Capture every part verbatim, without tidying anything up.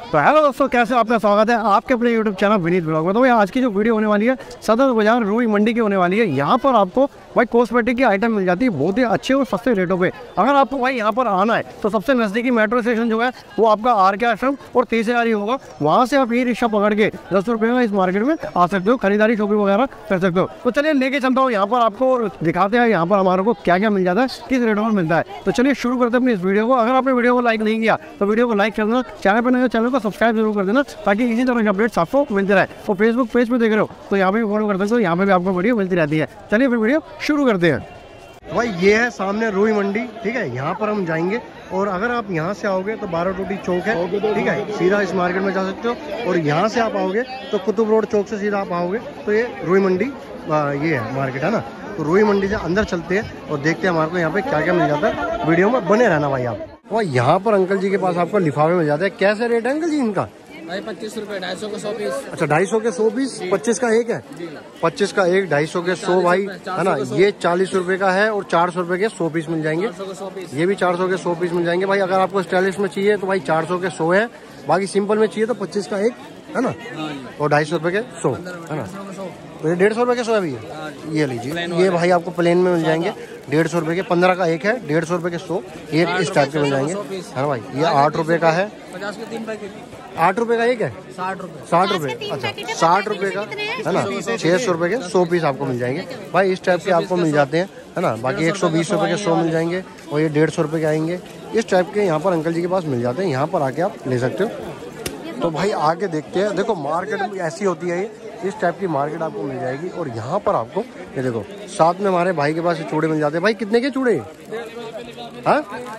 तो हेलो दोस्तों, कैसे आपका स्वागत है आपके अपने यूट्यूब चैनल विनीत ब्लॉग में। तो भाई आज की जो वीडियो होने वाली है सदर बाजार रूई मंडी की होने वाली है। यहाँ पर आपको भाई कॉस्मेटिक की आइटम मिल जाती है बहुत ही अच्छे और सस्ते रेटों पे। अगर आपको भाई यहाँ पर आना है तो सबसे नज़दीकी मेट्रो स्टेशन जो है वो आपका आर के आश्रम और तीसरी होगा। वहाँ से आप ये रिक्शा पकड़ के दस रुपये में इस मार्केट में आ सकते हो, खरीदारी शॉपिंग वगैरह कर सकते हो। तो चलिए लेके चलता हूँ, यहाँ पर आपको दिखाते हैं यहाँ पर हमारे को क्या क्या मिल जाता है, किस रेटों में मिलता है। तो चलिए शुरू करते हैं अपनी इस वीडियो को। अगर आपने वीडियो को लाइक नहीं किया तो वीडियो को लाइक कर देना, चैनल पर नए चैनल को सब्सक्राइब जरूर कर देना ताकि इसी तरह के अपडेट्स आपको मिलते रहे। तो फेसबुक पेज पे देख रहे हो तो यहाँ पे भी फॉलो कर सकते हो, यहाँ पे भी आपको वीडियो मिलती रहती है। चलिए फिर वीडियो शुरू करते हैं। भाई ये है सामने रूई मंडी, ठीक है, यहाँ पर हम जाएंगे। और अगर आप यहाँ से आओगे तो बारह टोटी चौक है, ठीक है, सीधा इस मार्केट में जा सकते हो। और यहाँ से आप आओगे तो कुतुब रोड चौक से सीधा आप आओगे तो ये रूई मंडी ये है मार्केट है ना। तो रूई मंडी से अंदर चलते हैं और देखते हैं हमारे को यहाँ पे क्या क्या मिल जाता है। वीडियो में बने रहना भाई आप। और यहाँ पर अंकल जी के पास आपको लिफाफे मिल जाते हैं। कैसे रेट है अंकल जी इनका? भाई पच्चीस रुपए, ढाई सौ के सौ पीस। अच्छा, ढाई सौ के सौ पीस, पच्चीस का एक है, पच्चीस का एक, ढाई सौ के सौ भाई है ना। ये चालीस रुपए का है और चार सौ रुपए के सौ पीस मिल जाएंगे। ये भी चार सौ के सौ पीस मिल जाएंगे भाई। अगर आपको स्टाइलिश में चाहिए तो भाई चार सौ के सौ है, बाकी सिंपल में चाहिए तो पच्चीस का एक है ना और ढाई सौ रुपए के सौ है ना। तो ये डेढ़ सौ रुपए के सौ है भैया, ये लीजिए। ये भाई आपको प्लेन में मिल जाएंगे डेढ़ सौ रुपए के, पंद्रह का एक है, डेढ़ सौ रुपए के सौ एक इस टाइप के मिल जाएंगे है ना भाई। ये आठ रुपए का है, पचास के तीन पैकेट, आठ रुपए का एक है, साठ रुपए, साठ रुपए अच्छा साठ रुपए का है ना। छह सौ रुपए के सौ पीस आपको मिल जाएंगे भाई, इस टाइप के आपको मिल जाते हैं है ना। बाकी एक सौ बीस रुपए के सौ मिल जाएंगे और ये डेढ़ सौ रुपए के आएंगे। इस टाइप के यहाँ पर अंकल जी के पास मिल जाते हैं, यहाँ पर आके आप ले सकते हो। तो भाई आगे देखते हैं। देखो मार्केट ऐसी होती है, ये इस टाइप की मार्केट आपको मिल जाएगी। और यहाँ पर आपको ये देखो साथ में हमारे भाई के पास चूड़े मिल जाते हैं। भाई कितने के चूड़े? हाँ,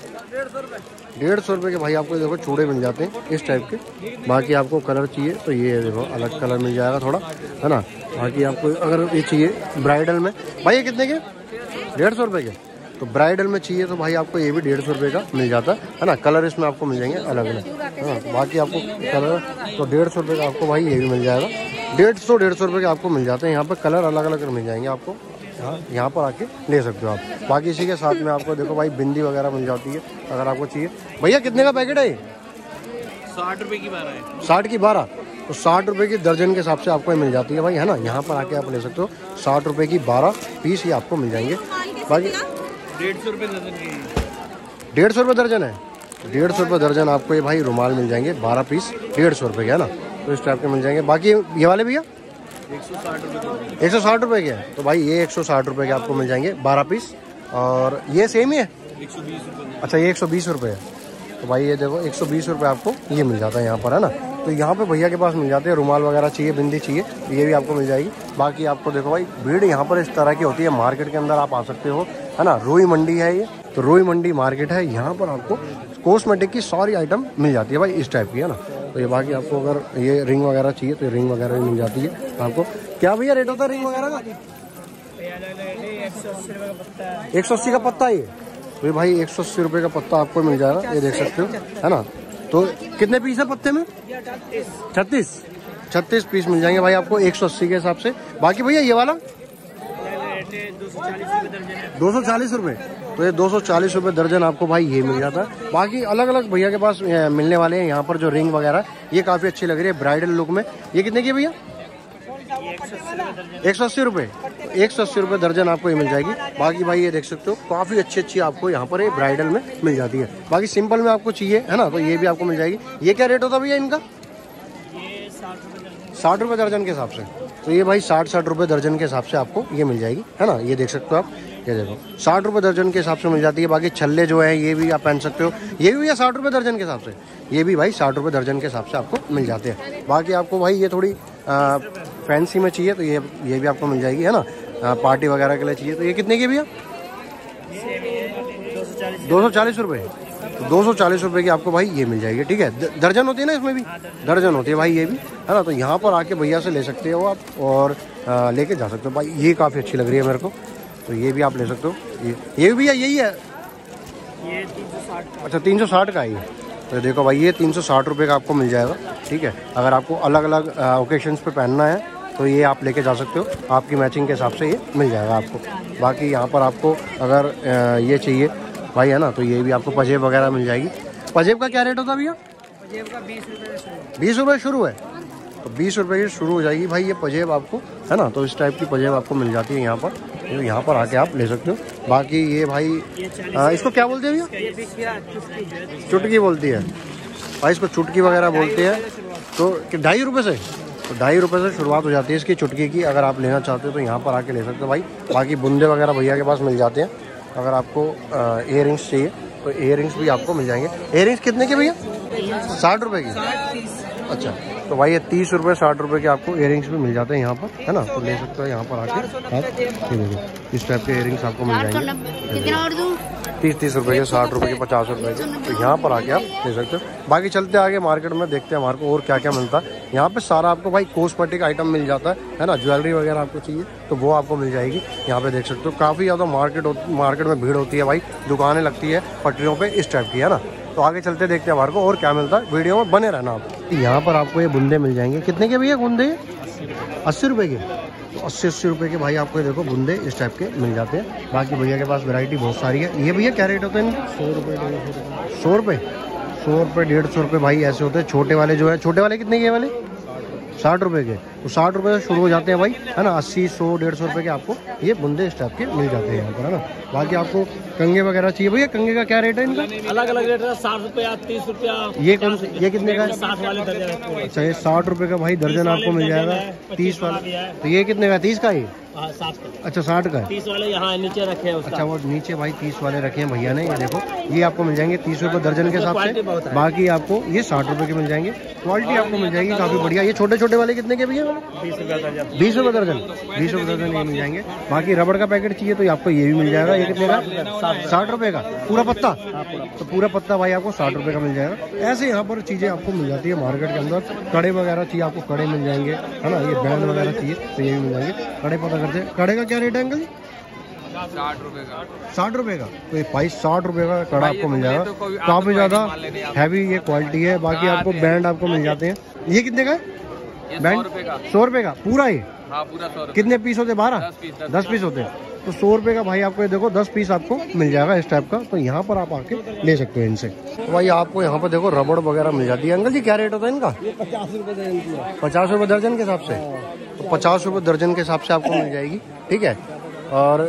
डेढ़ सौ रुपये के भाई आपको देखो चूड़े मिल जाते हैं इस टाइप के। बाकी आपको कलर चाहिए तो ये देखो अलग कलर मिल जाएगा थोड़ा है ना। बाकी आपको अगर ये चाहिए ब्राइडल में, भाई ये कितने के? डेढ़ सौ रुपये के। तो ब्राइडल में चाहिए तो भाई आपको ये भी डेढ़ सौ रुपये का मिल जाता है ना। कलर इसमें आपको मिल जाएंगे अलग अलग है ना। बाकी आपको कलर तो डेढ़ सौ रुपये का आपको भाई ये भी मिल जाएगा। डेढ़ सौ डेढ़ सौ रुपये के आपको मिल जाते हैं। यहाँ पर कलर अलग अलग मिल जाएंगे आपको, हाँ यहाँ पर आके ले सकते हो आप। बाकी इसी के साथ में आपको देखो भाई बिंदी वगैरह मिल जाती है अगर आपको चाहिए। भैया कितने का पैकेट है ये? साठ रुपए की बारह है। साठ की बारह, तो साठ रुपए की दर्जन के हिसाब से आपको मिल जाती है भाई है ना। यहाँ पर आके आप ले सकते हो, साठ रुपए की बारह पीस ही आपको मिल जाएंगे। बाकी डेढ़ सौ रुपये दर्जन की, डेढ़ सौ रुपये दर्जन है, डेढ़ सौ रुपये दर्जन आपको ये भाई रुमाल मिल जाएंगे, बारह पीस डेढ़ सौ रुपये के है ना। तो इस टाइप के मिल जाएंगे। बाकी ये वाले भैया एक सौ साठ रुपये, एक सौ साठ रुपये के हैं। तो भाई ये एक सौ साठ रुपये के आपको मिल जाएंगे बारह पीस। और ये सेम ही है, एक सौ बीस रुपये। अच्छा ये एक सौ बीस रुपये है। तो भाई ये देखो एक सौ बीस रुपये आपको ये मिल जाता है यहाँ पर है ना। तो यहाँ पे भैया के पास मिल जाते हैं रुमाल वगैरह चाहिए, बिंदी चाहिए, ये भी आपको मिल जाएगी। बाकी आपको देखो भाई भीड़ यहाँ पर इस तरह की होती है, मार्केट के अंदर आप आ सकते हो है ना। रूई मंडी है ये, तो रूई मंडी मार्केट है। यहाँ पर आपको कॉस्मेटिक की सारी आइटम मिल जाती है भाई इस टाइप की है ना। तो ये बाकी आपको अगर ये रिंग वगैरह चाहिए तो रिंग वगैरह भी मिल जाती है आपको। क्या भैया रेट होता है रिंग वगैरह का? एक सौ अस्सी का पत्ता ये, तो भाई एक सौ अस्सी रुपये का पत्ता आपको मिल जाएगा, ये देख सकते हो है ना। तो कितने पीस है पत्ते में? छत्तीस, छत्तीस पीस मिल जाएंगे भाई आपको एक सौ अस्सी के हिसाब से। बाकी भैया ये वाला दो सौ चालीस रुपये, तो ये दो सौ चालीस रुपये दर्जन आपको भाई ये मिल जाता है। बाकी अलग अलग भैया के पास मिलने वाले हैं यहाँ पर जो रिंग वगैरह, ये काफ़ी अच्छी लग रही है ब्राइडल लुक में। ये कितने की भैया? एक सौ अस्सी रुपये, एक सौ अस्सी रुपये दर्जन आपको ये मिल जाएगी। बाकी भाई ये देख सकते हो काफ़ी अच्छी अच्छी आपको यहाँ पर ये ब्राइडल में मिल जाती है। बाकी सिंपल में आपको चाहिए है ना तो ये भी आपको मिल जाएगी। ये क्या रेट होता है भैया इनका? साठ रुपये दर्जन के हिसाब से। तो ये भाई साठ साठ रुपये दर्जन के हिसाब से आपको ये मिल जाएगी है ना। ये देख सकते हो आप, ये देखो साठ रुपये दर्जन के हिसाब से मिल जाती है। बाकी छल्ले जो है ये भी आप पहन सकते हो, ये भी भैया साठ रुपये दर्जन के हिसाब से, ये भी भाई साठ रुपये दर्जन के हिसाब से आपको मिल जाते हैं। बाकी आपको भाई ये थोड़ी आ, फैंसी में चाहिए तो ये ये भी आपको मिल जाएगी है ना। आ, पार्टी वगैरह के लिए चाहिए तो ये कितने की भैया? दो सौ चालीस रुपये, दो सौ चालीस रुपये की आपको भाई ये मिल जाएगी, ठीक है। दर्जन होती है ना इसमें भी, दर्जन होती है भाई ये भी है ना। तो यहाँ पर आके भैया से ले सकते हो आप और लेके जा सकते हो भाई। ये काफ़ी अच्छी लग रही है मेरे को, तो ये भी आप ले सकते हो। ये ये भी यही है, ये तीन सौ साठ। अच्छा तीन सौ साठ का ही है। तो देखो भाई ये तीन सौ साठ रुपये का आपको मिल जाएगा, ठीक है। अगर आपको अलग अलग ओकेशंस पे पहनना है तो ये आप लेके जा सकते हो, आपकी मैचिंग के हिसाब से ये मिल जाएगा आपको। बाकी यहाँ पर आपको अगर ये चाहिए भाई है ना तो ये भी आपको पजेब वगैरह मिल जाएगी। पजेब का क्या रेट होता है भैया? जेब का बीस रुपये से शुरू। बीस रुपये शुरू है, तो बीस रुपये की शुरू हो जाएगी भाई ये पजेब आपको, है ना। तो इस टाइप की पजेब आपको मिल जाती है यहाँ पर, तो यहाँ पर आके आप ले सकते हो। बाकी ये भाई आ, इसको क्या बोलते हैं भैया? चुटकी बोलती है भाई, इसको चुटकी वगैरह बोलते हैं। तो ढाई रुपये से, तो ढाई रुपये से शुरुआत हो जाती है इसकी चुटकी की। अगर आप लेना चाहते हो तो यहाँ पर आके ले सकते हो भाई। बाकी बुंदे वगैरह भैया के पास मिल जाते हैं। अगर आपको इयर रिंग्स चाहिए तो इयर रिंग्स भी आपको मिल जाएंगे। इयर रिंग्स कितने के भैया? साठ रुपये की। अच्छा, तो भाई ये तीस रुपये साठ रुपये के आपको इयर रिंग्स भी मिल जाते हैं यहाँ पर, है ना। तो ले सकते हो यहाँ पर आके आप। ये देखो इस टाइप के इयर रिंग्स आपको मिल जाएंगे तीस तीस रुपये के, साठ रुपये के, पचास रुपये के। तो यहाँ पर आके आप ले सकते हो। बाकी चलते आगे मार्केट में, देखते हैं हमारे को और क्या क्या मिलता है। यहाँ पे सारा आपको भाई कॉस्मेटिक आइटम मिल जाता है, है ना। ज्वेलरी वगैरह आपको चाहिए तो वो आपको मिल जाएगी। यहाँ पे देख सकते हो काफ़ी ज़्यादा मार्केट मार्केट में भीड़ होती है भाई, दुकानें लगती है पटरियों पे इस टाइप की, है ना। तो आगे चलते देखते हैं हमारे को और क्या मिलता है। वीडियो में बने रहना आप। यहाँ पर आपको ये बुंदे मिल जाएंगे। कितने के भैया बुंदे? अस्सी रुपये के। तो अस्सी अस्सी रुपये के भाई आपको ये देखो बुंदे इस टाइप के मिल जाते हैं। बाकी भैया के पास वैरायटी बहुत सारी है। ये भैया क्या रेट होते हैं इनके? सौ रुपये डेढ़ सौ रुपये सौ रुपये सौ रुपये डेढ़ सौ रुपये भाई ऐसे होते हैं। छोटे वाले जो है, छोटे वाले कितने के वाले? साठ रुपये के। तो साठ रुपये से शुरू हो जाते हैं भाई, है ना। अस्सी सौ डेढ़ सौ रुपये के आपको ये बुंदे इस टाइप के मिल जाते हैं यहाँ पर, है ना। बाकी आपको कंगे वगैरह चाहिए भैया, कंगे का क्या रेट है इनका? अलग अलग रेट है, साठ रुपया, तीस रुपया। ये कौन से, ये कितने का? साठ वाले दर्जन। अच्छा, ये साठ रुपये का भाई दर्जन आपको मिल जाएगा। तीस वाला, तो ये कितने का? तीस का ही। साठ का। अच्छा, साठ का है। तीस वाले यहाँ नीचे रखे हैं। अच्छा, वो नीचे भाई तीस वाले रखे हैं भैया ने। ये देखो ये आपको मिल जाएंगे तीस रुपये दर्जन के हिसाब से। बाकी आपको ये साठ रुपये के मिल जाएंगे। क्वालिटी आपको मिल जाएगी काफ़ी बढ़िया। ये छोटे छोटे वाले कितने के भैया? बीस रुपये दर्जन। बीस रुपये दर्जन बीस रुपये दर्जन ये मिल जाएंगे। बाकी रबड़ का पैकेट चाहिए तो आपको ये भी मिल जाएगा। ये कितने का? साठ रुपये का पूरा पत्ता। तो पूरा पत्ता भाई आपको साठ रुपये का मिल जाएगा। ऐसे यहाँ पर चीज़ें आपको मिल जाती है मार्केट के अंदर। कड़े वगैरह चाहिए आपको, कड़े मिल जाएंगे, है ना। ये बैंड वगैरह चाहिए तो ये भी मिल जाएंगे। कड़े पता करते हैं, कड़े का क्या रेट है अंकल जी? साठ रुपए का। साठ रुपए का। तो ये भाई साठ रुपए का कड़ा आपको मिल जाएगा। काफी ज्यादा हैवी ये क्वालिटी है। बाकी आपको बैंड आपको मिल जाते हैं। ये कितने का है बैंड? सौ रुपए का पूरा ही। हाँ, पूरा सौ। कितने पीस होते हैं? बारह दस पीस होते हैं। तो सौ रुपए का भाई आपको ये देखो दस पीस आपको मिल जाएगा इस टाइप का। तो यहाँ पर आप आके ले सकते हो इनसे। तो भाई आपको यहाँ पर देखो रबड़ वगैरह मिल जाती है। अंकल जी क्या रेट होता है इनका? पचास रुपए दर्जन। पचास रुपए दर्जन के हिसाब से। तो पचास रुपए दर्जन के हिसाब से आपको मिल जाएगी, ठीक है। और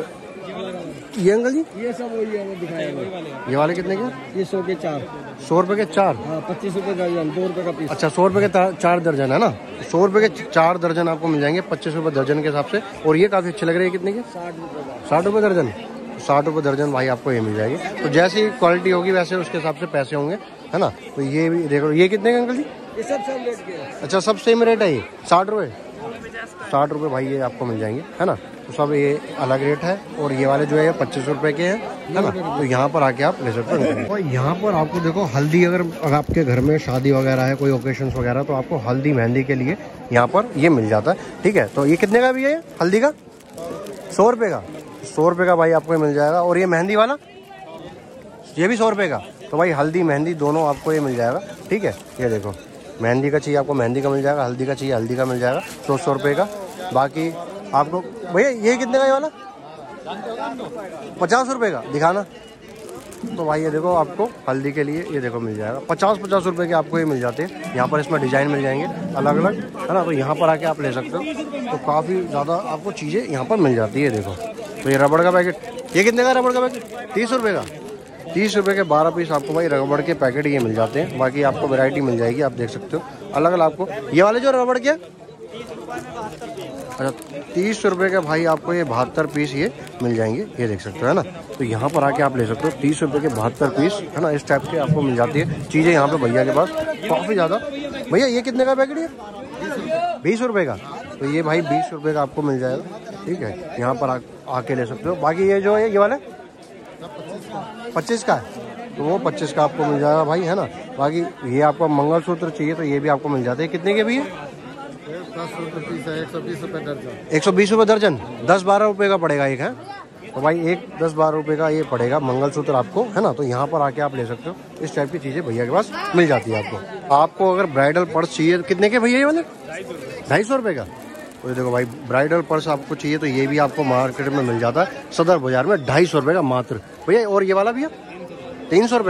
ये अंकल जी ये सब वही है, वो दिखाया। ये वाले कितने के? ये सौ के चार। सौ रुपए के चार। हाँ, पच्चीस रुपए दर्जन, दो रुपए का पीस। अच्छा, सौ रुपए के चार दर्जन है ना। सौ रुपए के चार दर्जन आपको मिल जाएंगे पच्चीस रुपए दर्जन के हिसाब से। और ये काफी अच्छे लग रहे हैं। कितने के? साठ रुपए साठ रुपए दर्जन। साठ रुपए दर्जन भाई आपको ये मिल जाएगी। तो जैसी क्वालिटी होगी वैसे उसके हिसाब से पैसे होंगे, है ना। तो ये भी देखो, ये कितने के अंकल जी? ये सब सेम रेट के। अच्छा, सब सेम रेट है ये साठ रुपए साठ रुपए भाई ये आपको मिल जाएंगे, है ना। तो सब ये अलग रेट है। और ये वाले जो है पच्चीस रुपए के हैं, है ना। तो यहाँ पर आके आप ले सकते हो। और यहाँ पर आपको देखो हल्दी, अगर आपके घर में शादी वगैरह है, कोई ओकेशंस वगैरह, तो आपको हल्दी मेहंदी के लिए यहाँ पर ये मिल जाता है, ठीक है। तो ये कितने का भी है हल्दी का? सौ रुपये का। सौ रुपये का भाई आपको मिल जाएगा। और ये मेहंदी वाला ये भी सौ रुपये का। तो भाई हल्दी मेहंदी दोनों आपको ये मिल जाएगा, ठीक है। ये देखो मेहंदी का चाहिए आपको मेहंदी का मिल जाएगा, हल्दी का चाहिए हल्दी का मिल जाएगा, सौ सौ रुपये का। बाकी आपको भैया ये कितने का ये वाला? पचास रुपये का। दिखाना। तो भाई ये देखो आपको हल्दी के लिए ये देखो मिल जाएगा पचास पचास रुपये के आपको ये मिल जाते हैं। यहाँ पर इसमें डिजाइन मिल जाएंगे अलग अलग, है ना। तो यहाँ पर आके आप ले सकते हो। तो काफ़ी ज़्यादा आपको चीज़ें यहाँ पर मिल जाती है। देखो तो ये रबड़ का पैकेट, ये कितने का रबड़ का पैकेट? तीस रुपये का। तीस रुपये के बारह पीस आपको भाई रबड़ के पैकेट ये मिल जाते हैं। बाकी आपको वैरायटी मिल जाएगी, आप देख सकते हो अलग अलग आपको। ये वाले जो रबड़ के, अच्छा तीस रुपये का भाई आपको ये बहत्तर पीस ये मिल जाएंगे, ये देख सकते हो, है ना। तो यहाँ पर आके आप ले सकते हो तीस रुपये के बहत्तर पीस, है ना। इस टाइप के आपको मिल जाती है चीज़ें यहाँ पे भैया के पास काफ़ी ज़्यादा। भैया ये कितने का पैकेट है? बीस रुपये का। तो ये भाई बीस रुपये का आपको मिल जाएगा, ठीक है। यहाँ पर आ, आके ले सकते हो। बाकी ये जो है ये वाले पच्चीस का है, तो वो पच्चीस का आपको मिल जाएगा भाई, है ना। बाकी ये आपको मंगलसूत्र चाहिए तो ये भी आपको मिल जाते हैं। कितने के भी है? दस रुपये पीस है, एक सौ बीस रुपये दर्जन। एक सौ बीस रुपये दर्जन। दस बारह रुपये का पड़ेगा एक, है। तो भाई एक दस बारह रुपये का ये पड़ेगा मंगलसूत्र आपको, है ना। तो यहाँ पर आके आप ले सकते हो। इस टाइप की चीज़ें भैया के पास मिल जाती है आपको। आपको अगर ब्राइडल पर्स चाहिए, कितने के भैया ये वाले? ढाई सौ रुपये का। तो ये देखो भाई ब्राइडल पर्स आपको चाहिए तो ये भी आपको मार्केट में मिल जाता है सदर बाजार में ढाई सौ रुपये का मात्र भैया। और ये वाला भैया तीन सौ रुपये का।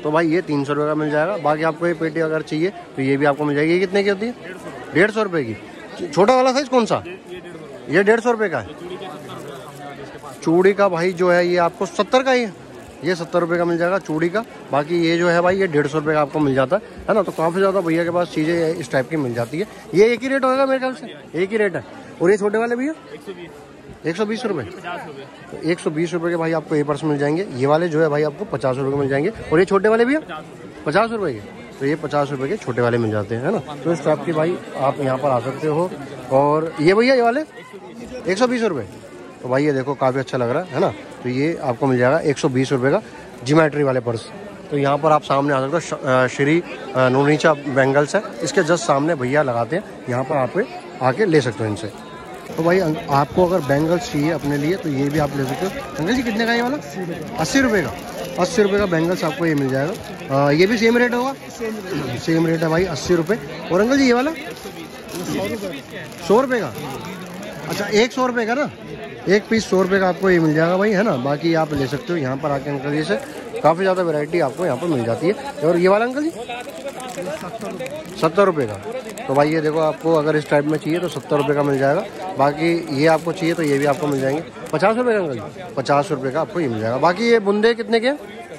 तो भाई ये तीन सौ रुपये का मिल जाएगा। बाकी आपको ये पेटी अगर चाहिए तो ये भी आपको मिल जाएगी। ये कितने की होती है? डेढ़ सौ रुपये की। छोटा वाला साइज कौन सा? ये डेढ़ सौ रुपये का है। चूड़ी का भाई जो है ये आपको सत्तर का ही है, ये सत्तर रुपये का मिल जाएगा चूड़ी का। बाकी ये जो है भाई ये डेढ़ सौ रुपये का आपको मिल जाता है, है ना। तो काफ़ी ज़्यादा भैया के पास चीज़ें इस टाइप की मिल जाती है। ये एक ही रेट होगा मेरे ख्याल से, एक ही रेट है। और ये छोटे वाले भैया एक सौ बीस रुपये, तो एक सौ बीस रुपये के भाई आपको ये पर्स मिल जाएंगे। ये वाले जो है भाई आपको पचास रुपये के मिल जाएंगे। और ये छोटे वाले भैया पचास रुपये के, तो ये पचास रुपये के छोटे वाले मिल जाते हैं, है ना। तो इस टाइप की भाई आप यहाँ पर आ सकते हो। और ये भैया ये वाले एक सौ बीस रुपये, तो भाई ये देखो काफ़ी अच्छा लग रहा है, है ना। तो ये आपको मिल जाएगा एक सौ बीस रुपये का ज्योमेट्री वाले पर्स। तो यहाँ पर आप सामने आ सकते हो, श्री नूनीचा बैंगल्स है, इसके जस्ट सामने भैया लगाते हैं, यहाँ पर आप आके ले सकते हो इनसे। तो भाई आपको अगर बैंगल्स चाहिए अपने लिए तो ये भी आप ले सकते हो। अंकल जी कितने का ये वाला? अस्सी रुपये का, अस्सी रुपये का बैंगल्स आपको ये मिल जाएगा। आ, ये भी सेम रेट होगा, सेम रेट है भाई अस्सी रुपये। और अंकल जी ये वाला सौ रुपये का, अच्छा एक सौ रुपये का ना, एक पीस सौ रुपये का आपको ये मिल जाएगा भाई, है ना। बाकी आप ले सकते हो यहाँ पर आके अंकल जी से, काफ़ी ज़्यादा वैरायटी आपको यहाँ पर मिल जाती है। और ये वाला अंकल जी सत्तर रुपये का, तो भाई ये देखो आपको अगर इस टाइप में चाहिए तो सत्तर रुपये का मिल जाएगा। बाकी ये आपको चाहिए तो ये भी आपको मिल जाएंगे पचास रुपये का अंकल जी, पचास रुपये का आपको ये मिल जाएगा। बाकी ये बुंदे कितने के?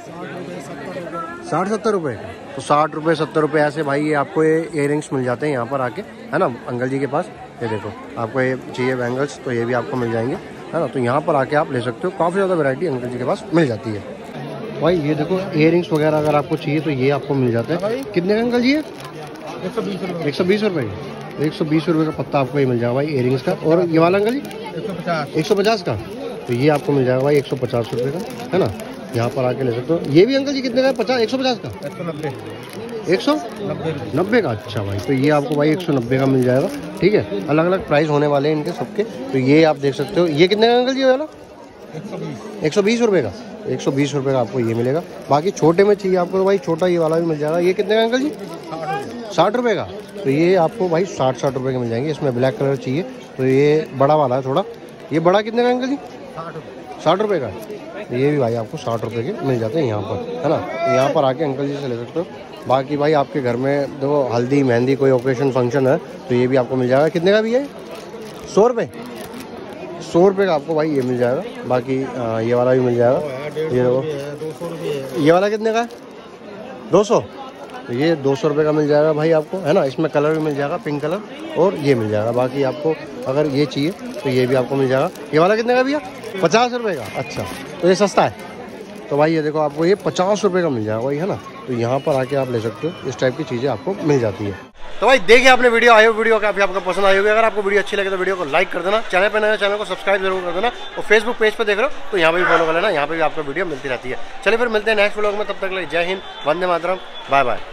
साठ सत्तर रुपये, तो साठ रुपये सत्तर रुपये ऐसे भाई ये आपको ये इयररिंग्स मिल जाते हैं यहाँ पर आके, है ना अंकल जी के पास। ये देखो आपको ये चाहिए बैंगल्स तो ये भी आपको मिल जाएंगे, है ना। तो यहाँ पर आके आप ले सकते हो, काफ़ी ज़्यादा वैरायटी अंकल जी के पास मिल जाती है। भाई ये देखो इयररिंग्स वगैरह अगर आपको चाहिए तो ये आपको मिल जाता है। कितने का अंकल जी है? एक सौ बीस रुपये, एक सौ बीस रुपये का, एक सौ बीस रुपये का पत्ता आपको ये मिल जाएगा भाई इयररिंग्स का। और ये वाला अंकल जी एक सौ पचास, एक सौ पचास का, तो ये आपको मिल जाएगा भाई एक सौ पचास रुपये का, है ना। यहाँ पर आके ले सकते हो। ये भी अंकल जी कितने का? पचास, एक सौ पचास का, एक सौ नब्बे, एक सौ नब्बे का, अच्छा भाई। तो ये आपको भाई एक सौ नब्बे का मिल जाएगा, ठीक है। अलग अलग प्राइस होने वाले हैं इनके सबके, तो ये आप देख सकते हो। ये कितने का अंकल जी वाला? एक सौ बीस रुपये का, एक सौ बीस रुपये का आपको ये मिलेगा। बाकी छोटे में चाहिए आपको तो भाई छोटा ये वाला भी मिल जाएगा। ये कितने का अंकल जी? साठ रुपये का, तो ये आपको भाई साठ साठ रुपये के मिल जाएंगे। इसमें ब्लैक कलर चाहिए तो ये बड़ा वाला है थोड़ा। ये बड़ा कितने का अंकल जी? साठ रुपये का, तो ये भी भाई आपको साठ रुपये के मिल जाते हैं यहाँ पर, है ना। तो यहाँ पर आके अंकल जी से ले सकते हो। बाकी भाई आपके घर में देखो हल्दी मेहंदी कोई ओकेशन फंक्शन है तो ये भी आपको मिल जाएगा। कितने का भी है? सौ रुपये, सौ रुपये का आपको भाई ये मिल जाएगा। बाकी आ, ये वाला भी मिल जाएगा। ये देखो ये वाला कितने का है? दो सौ, तो ये दो सौ रुपये का मिल जाएगा भाई आपको, है ना। इसमें कलर भी मिल जाएगा पिंक कलर, और ये मिल जाएगा। बाकी आपको अगर ये चाहिए तो ये भी आपको मिल जाएगा। ये वाला कितने का भैया? पचास रुपये का, अच्छा तो ये सस्ता है। तो भाई ये देखो आपको ये पचास रुपये का मिल जाएगा भाई, है ना। तो यहाँ पर आके आप ले सकते हो, इस टाइप की चीज़ें आपको मिल जाती है। तो भाई देखिए आपने वीडियो आई हो, वीडियो काफी आपको पसंद आई होगी। अगर आपको वीडियो अच्छी लगे तो वीडियो को लाइक कर देना, चैनल पे नए चैनल को सब्सक्राइब जरूर कर देना, और फेसबुक पेज पे देख रहे हो तो यहाँ पे भी फॉलो कर लेना, यहाँ पे भी आपको वीडियो मिलती रहती है। चलिए फिर मिलते हैं नेक्स्ट व्लॉग में, तब तक के लिए जय हिंद, वंदे मातरम, बाय बाय।